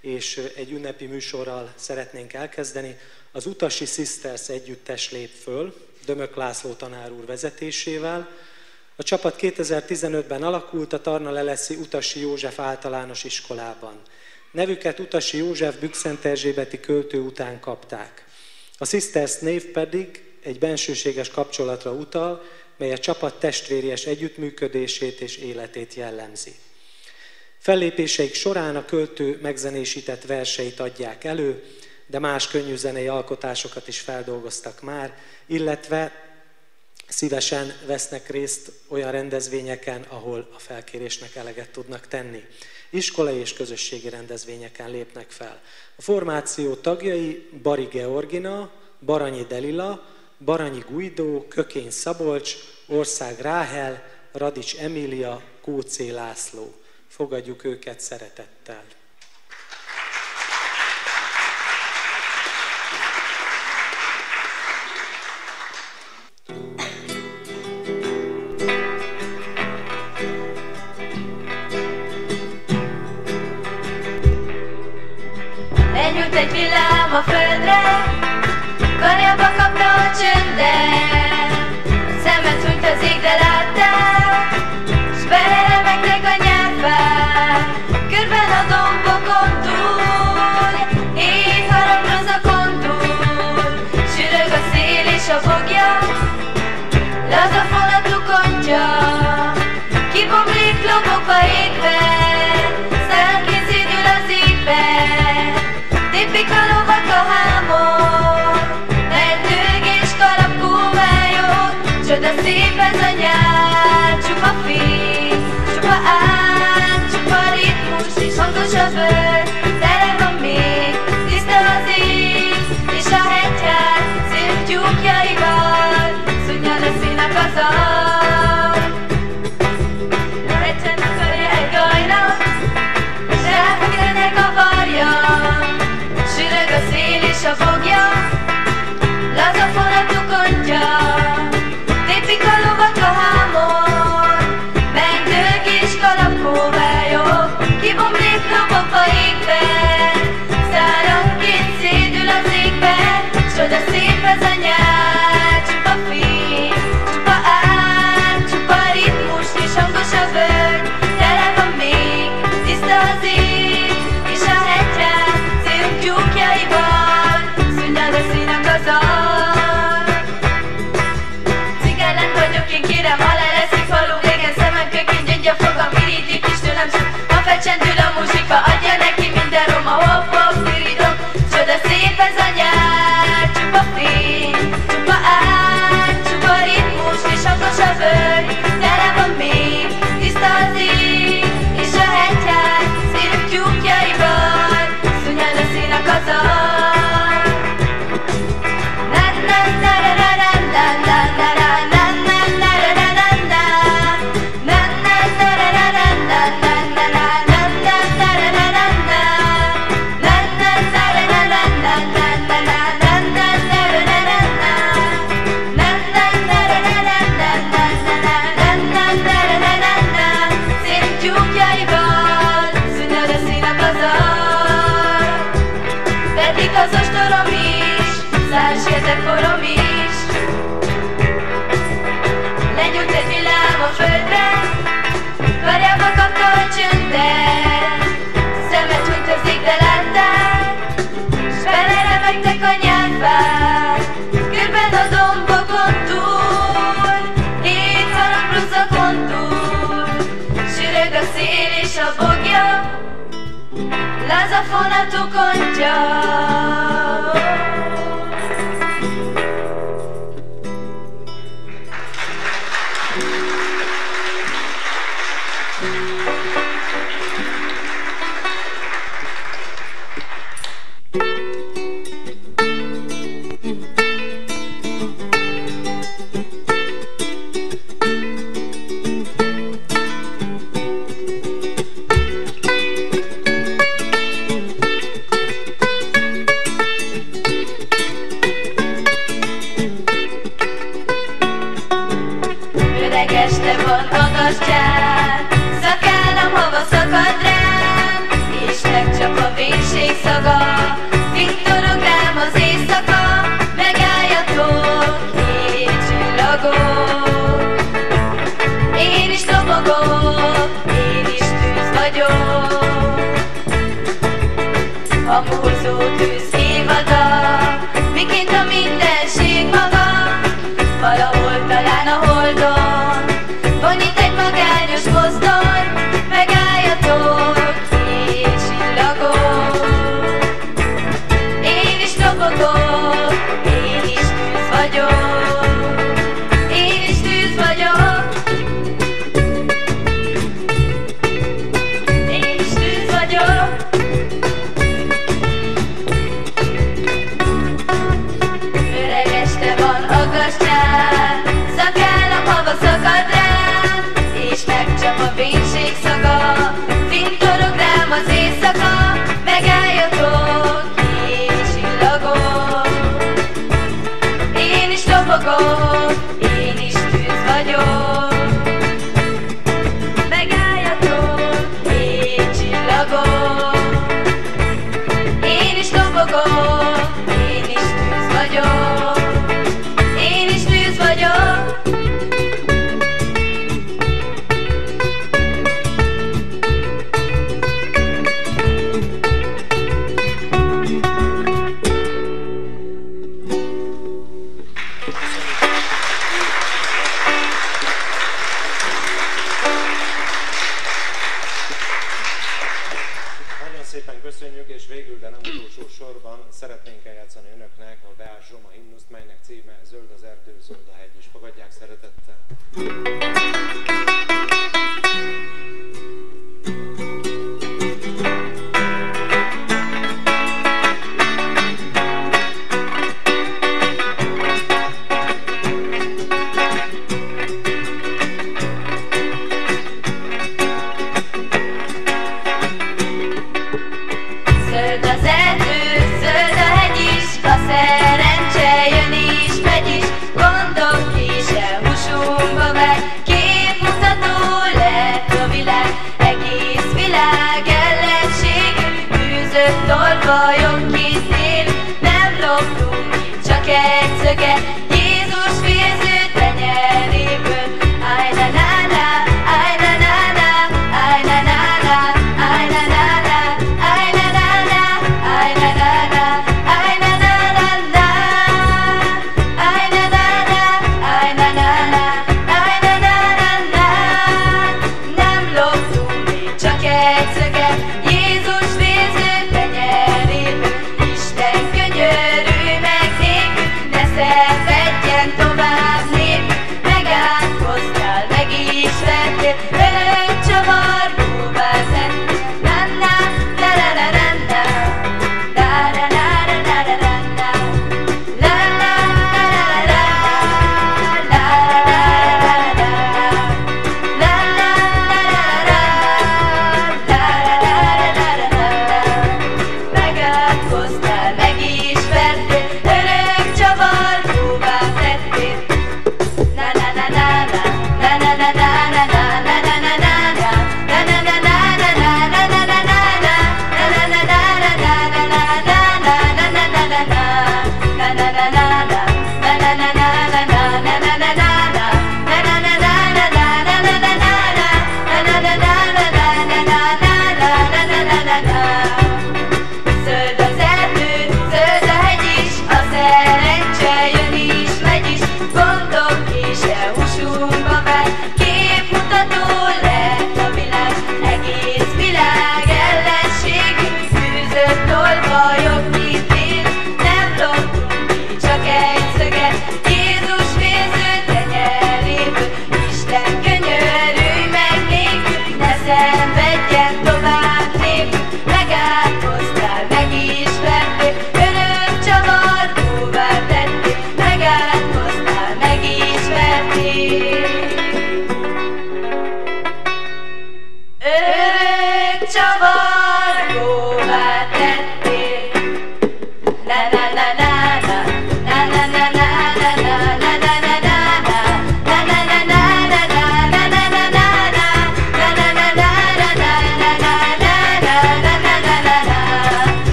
és egy ünnepi műsorral szeretnénk elkezdeni. Az Utasi Sisters együttes lép föl, Dömök László tanár úr vezetésével. A csapat 2015-ben alakult a Tarnaleleszi Utasi József általános iskolában. Nevüket Utasi József bükszenterzsébeti költő után kapták. A Sisters név pedig egy bensőséges kapcsolatra utal, mely a csapat testvéries együttműködését és életét jellemzi. Fellépéseik során a költő megzenésített verseit adják elő, de más könnyűzenei alkotásokat is feldolgoztak már, illetve szívesen vesznek részt olyan rendezvényeken, ahol a felkérésnek eleget tudnak tenni. Iskolai és közösségi rendezvényeken lépnek fel. A formáció tagjai Bari Georgina, Baranyi Delila, Baranyi Guidó, Kökény Szabolcs, Ország Ráhel, Radics Emília, Kóczé László. Fogadjuk őket szeretettel. Elnyújt egy villám a földre, karjába kapta a csöndet. Szemet hunyt az ég, de láttál, s beleremegtek a nyárfák. Körben a dombokon túl, éjharangozakon túl, sürög a szél és a fogja, laza fonatukon csak. Kibomlik lobogva égbe, szálként szédül az égbe. Tippik a lovak a hámon, meddőg és kalapkóvályok. Csoda szép ez a nyár, csupa fény, csupa át, csupa ritmus és hangos a völgy. Tele van még, tiszta az ég, és a hegyhár szép tyúkjaival szunnyad a színek az alj. A hegysen akarja egy gajnak, s ráfektenek a varjak. Sürög a szél és a fogja, laza fonatukon csak. Tépik a lovak a hámon, megdők és kalapkóvályok. Kibomlik lobogva égbe, száranként szédül az égbe. Csoda szép ez a nyár, csupa fény, csupa át, csupa ritmus és hangos a völgy. Tele van még, tiszta az ég, és a hegyhár szép tyúkjaival szunnyad a színek az alj. Cigellent vagyok én, kérem, ha leleszik falu végen. Szemem kökény, gyöngye fogam, irigylik is tőlem sem. Ha fecsendül a muzsika, adja neki minden roma. Hopp, hopp, tiridom, csoda szép ez a nyár. Csupa fény, csupa át, csupa ritmus és hangos a völgy. Tele van még, tiszta az ég, és a hegyhár szép tyúkjaival szunnyad a színek az alj. Na na na na na na na na na na na na na na. Na na na na na na na na na na na na na na na na. Na na na na na na na na na na na na na na na na. Na na na na na na na na na na na na. Na na na na na na na na na na na na na. Szép tyúkjaival szunnyad a színek az alj. Pedig az ostorom is, száz gyerekkorom is. Legyújt egy villám a földre, karjába kapta a csöndet. Szemet hunyt az ég, de láttál, s beleremegtek a nyárfák. Körben a dombokon túl, éjharangozakon túl, sürög a szél és a fogja, laza fonatukon csak. Köszönjük, és végül, de nem utolsó sorban szeretnénk eljátszani önöknek a Beás Zsoma himnuszt, melynek címe Zöld az erdő, zöld a hegy is. Fogadják szeretettel! Zöld az erdő, zöld a hegy is, a szerencse jön is, megy is, gondok is elhúsunkba meg, képmutató lett a világ, egész világ ellenségű, bűzött